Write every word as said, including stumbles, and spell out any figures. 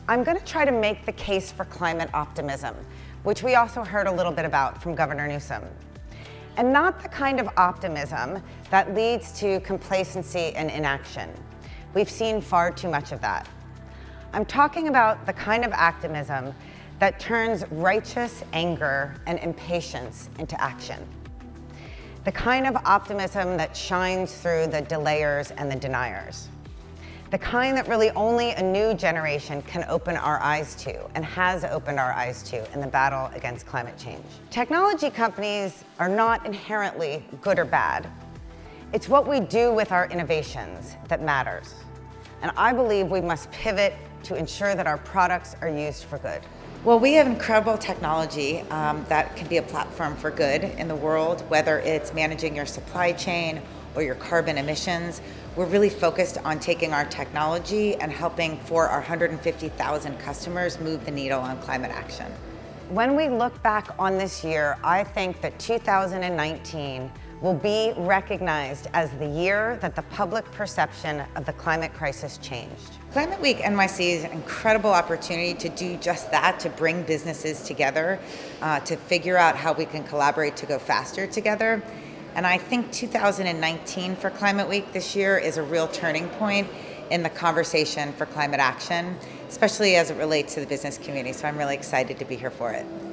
I'm going to try to make the case for climate optimism, which we also heard a little bit about from Governor Newsom. And not the kind of optimism that leads to complacency and inaction. We've seen far too much of that. I'm talking about the kind of optimism that turns righteous anger and impatience into action. The kind of optimism that shines through the delayers and the deniers. The kind that really only a new generation can open our eyes to, and has opened our eyes to, in the battle against climate change. Technology companies are not inherently good or bad. It's what we do with our innovations that matters. And I believe we must pivot to ensure that our products are used for good. Well, we have incredible technology um, that can be a platform for good in the world, whether it's managing your supply chain or your carbon emissions. We're really focused on taking our technology and helping for our one hundred fifty thousand customers move the needle on climate action. When we look back on this year, I think that two thousand nineteen will be recognized as the year that the public perception of the climate crisis changed. Climate Week N Y C is an incredible opportunity to do just that, to bring businesses together, uh, to figure out how we can collaborate to go faster together. And I think two thousand nineteen for Climate Week this year is a real turning point in the conversation for climate action, especially as it relates to the business community. So I'm really excited to be here for it.